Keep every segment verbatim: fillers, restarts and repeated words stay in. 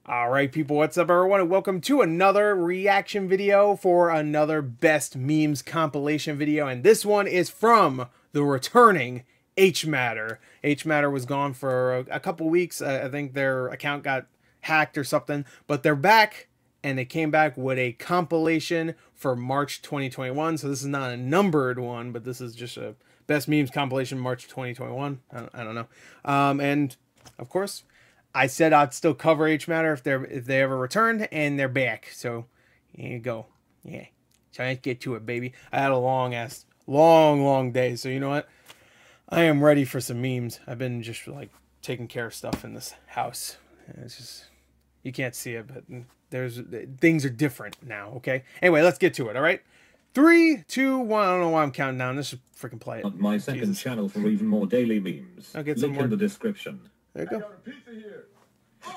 Alright people, what's up everyone, and welcome to another reaction video for another best memes compilation video, and this one is from the returning H-Matter. H-Matter was gone for a, a couple weeks. uh, I think their account got hacked or something, but they're back, and they came back with a compilation for March twenty twenty-one, so this is not a numbered one, but this is just a best memes compilation March twenty twenty-one, I don't, I don't know, um, and of course, I said I'd still cover H-Matter if they're if they ever returned, and they're back. So here you go. Yeah. So let's get to it, baby. I had a long ass, long, long day. So you know what? I am ready for some memes. I've been just like taking care of stuff in this house. It's just you can't see it, but there's things are different now. Okay. Anyway, let's get to it. All right. Three, two, one. I don't know why I'm counting down. Let's just freaking play it. My second Jesus. channel for even more daily memes. I'll get some Link more in the description. There you go. I got a pizza here. Oh,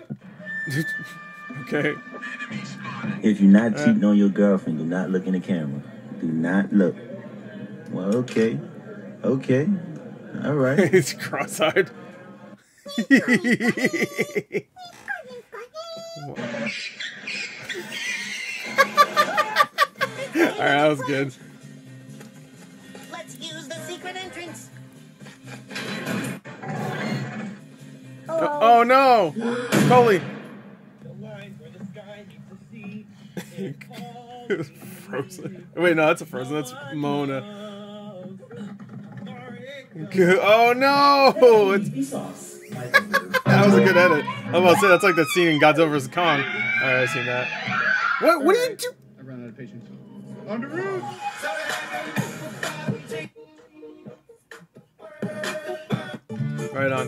Okay. If you're not cheating uh, on your girlfriend, do not look in the camera. Do not look. Well, okay. Okay. All right. It's cross-eyed. Alright, that was good. Let's use the secret entrance. Uh, oh no! Coley! Frozen. Wait, no, that's a Frozen. That's Mona. Oh no! It's... That was a good edit. I was about to say that's like that scene in Godzilla versus Kong. Alright, I've seen that. What? What do you do? I ran out of patience. On the roof. Right on.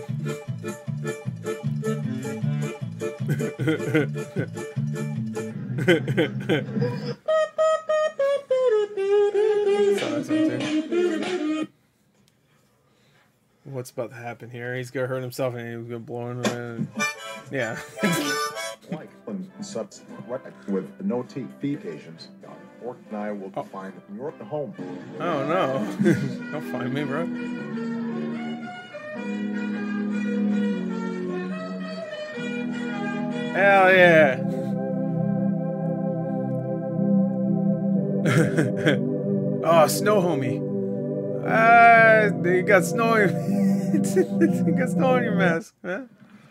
What's about to happen here? He's gonna hurt himself and he's gonna blow him in. Yeah. Like when subs with notifications, Orc and I will oh. find your home. Oh no! Don't find me, bro. Hell yeah! Oh, snow homie. Ah, you got snow. You got snow on your mask, man.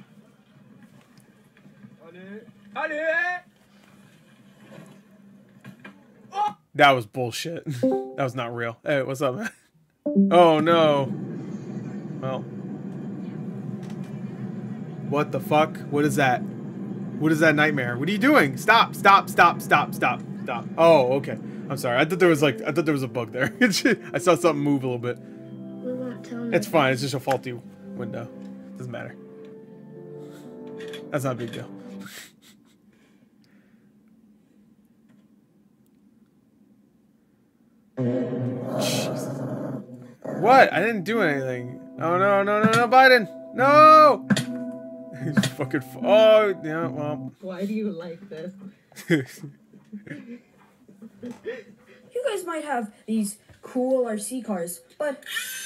That was bullshit. That was not real. Hey, what's up, man? Oh no. Well. What the fuck? What is that? What is that nightmare? What are you doing? Stop, stop, stop, stop, stop, stop. Oh, okay. I'm sorry. I thought there was like, I thought there was a bug there. I saw something move a little bit. It's fine. It's just a faulty window. Doesn't matter. That's not a big deal. Jesus. What? I didn't do anything. Oh no, no, no, no, Biden! No! He's fucking. F oh, yeah, well. Why do you like this? You guys might have these cool R C cars, but.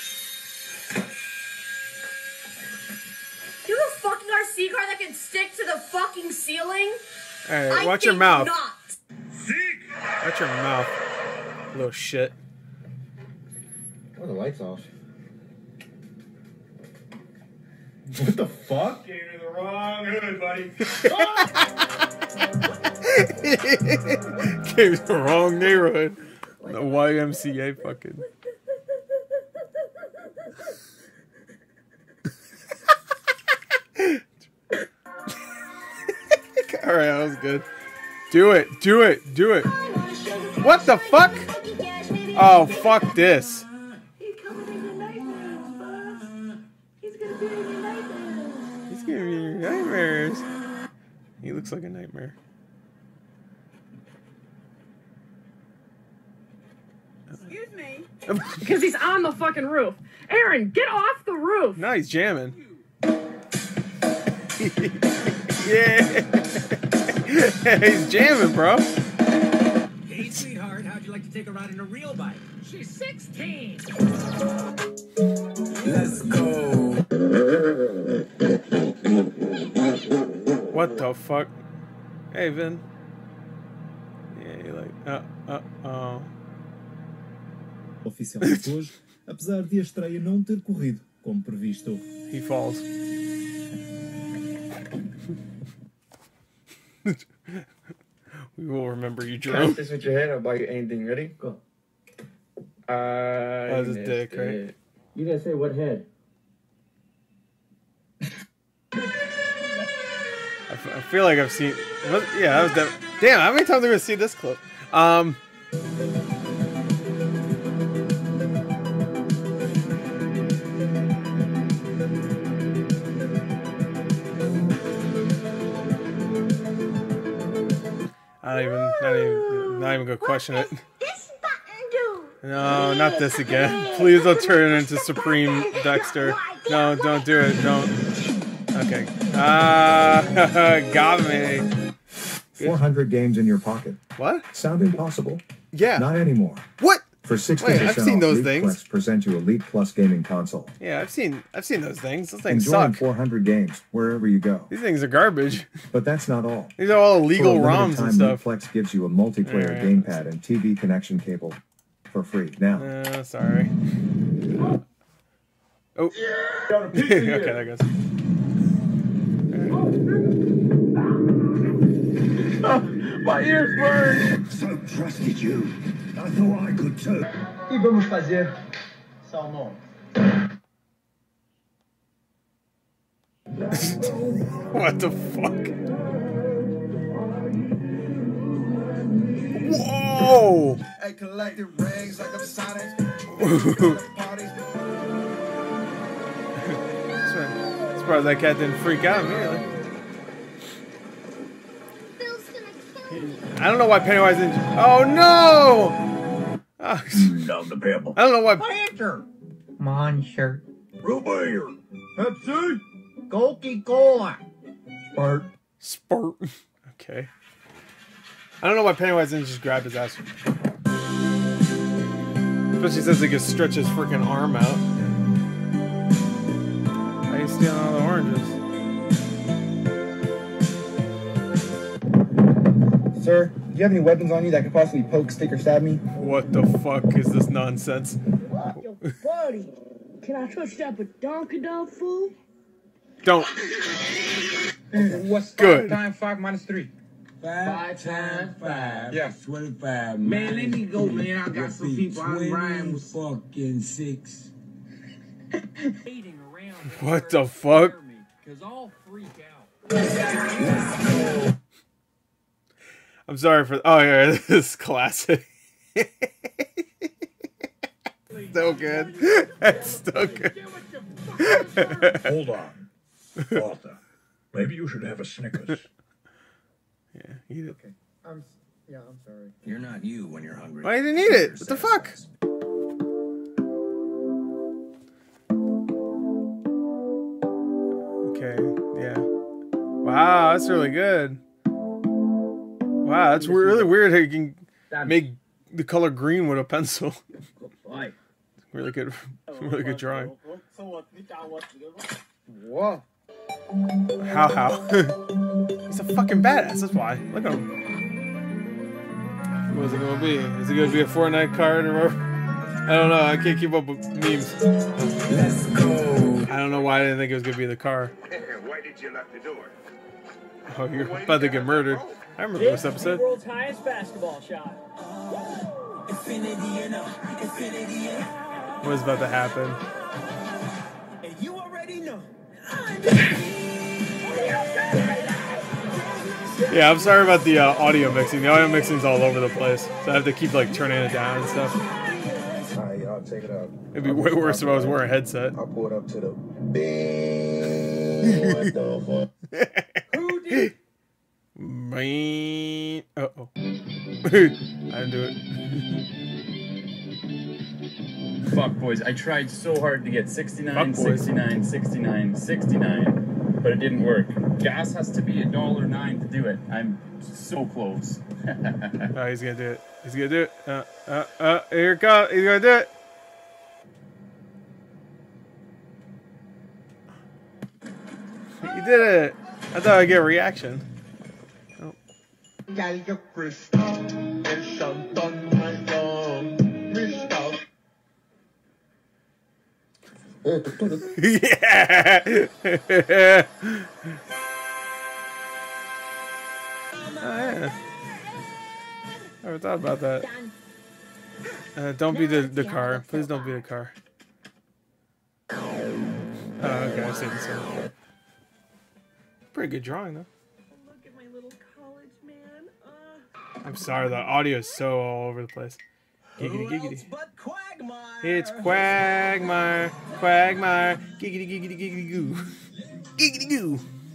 You have a fucking R C car that can stick to the fucking ceiling? Hey, I watch your think mouth. Not. Watch your mouth. Little shit. Oh, the lights off. What the fuck? Came to the wrong hood, buddy. Came to the wrong neighborhood. The Y M C A fucking. Alright, that was good. Do it, do it, do it. What the fuck? Oh, fuck this. He's giving me nightmares. He looks like a nightmare. Excuse me? Because he's on the fucking roof. Aaron, get off the roof. No, he's jamming. Yeah. He's jamming, bro. Hey, sweetheart, how'd you like to take a ride in a real bike? She's sixteen. Let's go. What the fuck? Hey, Vin. Yeah, you like, uh, uh, oh. Oficialmente hoje, apesar de a estreia não ter corrido como previsto. He falls. We will remember you, Jerome. Practice with your head. I'll buy you anything. Ready? Go. I That was his dick, right? it. You gotta say what head? I, f I feel like I've seen. What, yeah, that was that. Damn, how many times have I gonna see this clip? Um. I don't even, not even, not even gonna question it. No, not this again. Please don't turn it into Supreme Dexter. No, don't do it. Don't. Okay. Ah, got me. four hundred games in your pocket. What? Sound impossible? Yeah. Not anymore. What? For sixty Wait, percent I've seen off, those Elite things. Flex present you Elite Plus gaming console. Yeah, I've seen, I've seen those things. Those things Enjoying suck. four hundred games wherever you go. These things are garbage. But that's not all. These are all illegal For a limited ROMs time, and stuff. Elite Flex gives you a multiplayer Alright. gamepad and T V connection cable for free. Now, Uh, sorry. Oh. Okay, that goes. My ears burn. So trusted you. I thought I could too. E vamos fazer salmão. What the fuck? Whoa! I collected rags like I'm Sonic. Surprised that cat didn't freak out immediately. I don't know why Pennywise didn't. Oh no! Oh, Love the pebble. I don't know why. Monster. Monster. Root beer. Pepsi. Coca-Cola. Spark. Spurt. Okay. I don't know why Pennywise didn't just grab his ass. Especially since he could stretch his freaking arm out. Why are you stealing all the oranges? Sir, do you have any weapons on you that could possibly poke, stick, or stab me? What the fuck is this nonsense? Yo, buddy, can I touch that badonkadon fool? Don't. What's Good. five times five minus three? Five times five. Yeah. twenty-five. Man, let me go, man. I got some people I'm riding with. Fucking six. What the fuck? Because I'll freak out. I'm sorry for. Oh yeah, this is classic. So good. That's so good. Hold on. Arthur, maybe you should have a Snickers. Yeah, eat it. Okay. I'm. Yeah, I'm sorry. You're not you when you're hungry. Why didn't eat it? What the fuck? Okay, yeah. Wow, that's really good. Wow, that's really weird how you can make the color green with a pencil. Really good, really good drawing. Whoa. How, how? He's a fucking badass, that's why. Look at him. What is it gonna be? Is it gonna be a Fortnite card or I don't know, I can't keep up with memes. Let's go. I don't know why I didn't think it was gonna be the car. Why did you lock the door? Oh, you're about to get murdered. I remember this episode. World's highest basketball shot. What is about to happen? You already know. Yeah, I'm sorry about the uh, audio mixing. The audio mixing's all over the place, so I have to keep like turning it down and stuff. Alright, I'll take it out. It'd be way worse if I was wearing a headset. I'll pull it up to the bing. What the fuck? Who did? Man. Uh oh. I didn't do it. Fuck, boys. I tried so hard to get sixty-nine, Fuck, boys. sixty-nine, sixty-nine, sixty-nine, but it didn't work. Gas has to be a dollar nine to do it. I'm so close. Oh, he's gonna do it. He's gonna do it. Uh, uh, uh, here it comes. He's gonna do it. He did it. I thought I'd get a reaction. Oh. Yeah. Oh, yeah. I never thought about that. Uh, don't be the, the car. Please don't be the car. Oh, okay, I see this one. Pretty good drawing, though. Look at my little college man. Uh. I'm sorry, the audio is so all over the place. Giggity, giggity. It's Quagmire, Quagmire, giggity, giggity, giggity, goo. Giggity, goo.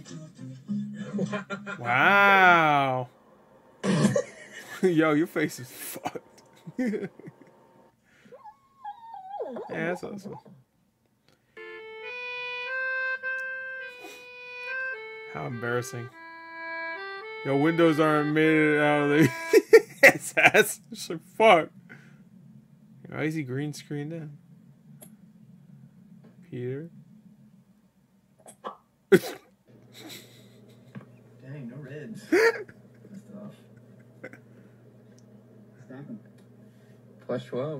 Wow. Yo, your face is fucked. Yeah, that's awesome. How embarrassing. Yo, windows aren't made out of the his ass. It's like, fuck. Why is he green screened in? Peter? Dang, no reds. Plus twelve.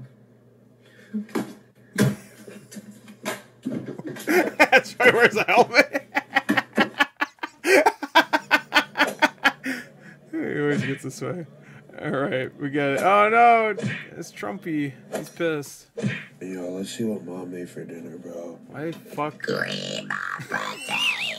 That's right, where's the helmet? He always gets this way. Alright, we got it. Oh no! It's Trumpy. He's pissed. Yo, let's see what Mom made for dinner, bro. Why fuck? Cream of potato.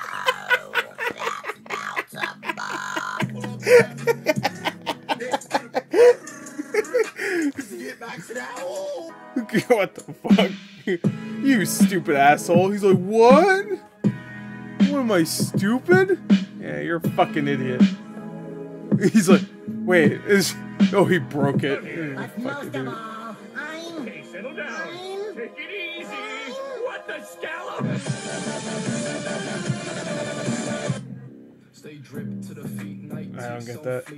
Get back to that hole. What the fuck? You stupid asshole. He's like, what? What am I, stupid? Yeah, you're a fucking idiot. He's like, wait, is oh he broke it. But most of all, Okay, settle down. Take it easy. What the scallop? Stay dripped to the feet, night. I don't get that.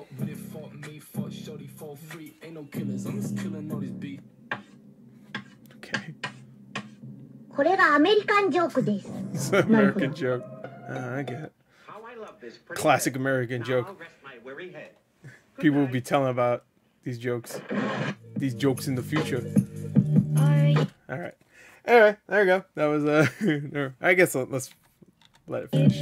Ain't no killers. I'm just killing all these beats. Okay. これがアメリカンジョークです。 It's an American joke. Uh, I get it. Classic American joke. People will be telling about these jokes. These jokes in the future. Alright. Anyway, there we go. That was, uh, I guess let's let it finish.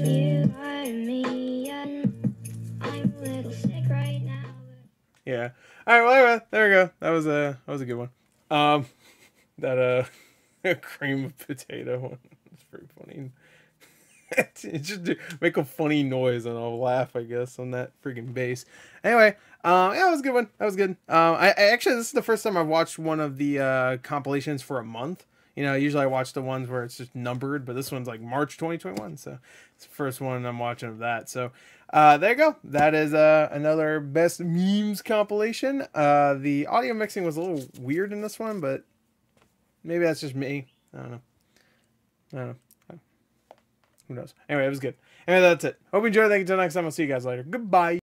Yeah. Alright, well, anyway, there we go. That was a, that was a good one. Um, that, uh, cream of potato one. It's pretty funny. Just do, make a funny noise and I'll laugh, I guess, on that freaking bass. Anyway, um, yeah, that was a good one. That was good. Um, I, I actually, this is the first time I've watched one of the uh, compilations for a month. You know, usually I watch the ones where it's just numbered, but this one's like March twenty twenty-one, so it's the first one I'm watching of that. So uh, there you go. That is uh, another best memes compilation. Uh, the audio mixing was a little weird in this one, but maybe that's just me. I don't know. I don't know. Who knows? Anyway, it was good. Anyway, that's it. Hope you enjoyed. Thank you. Until next time. I'll see you guys later. Goodbye.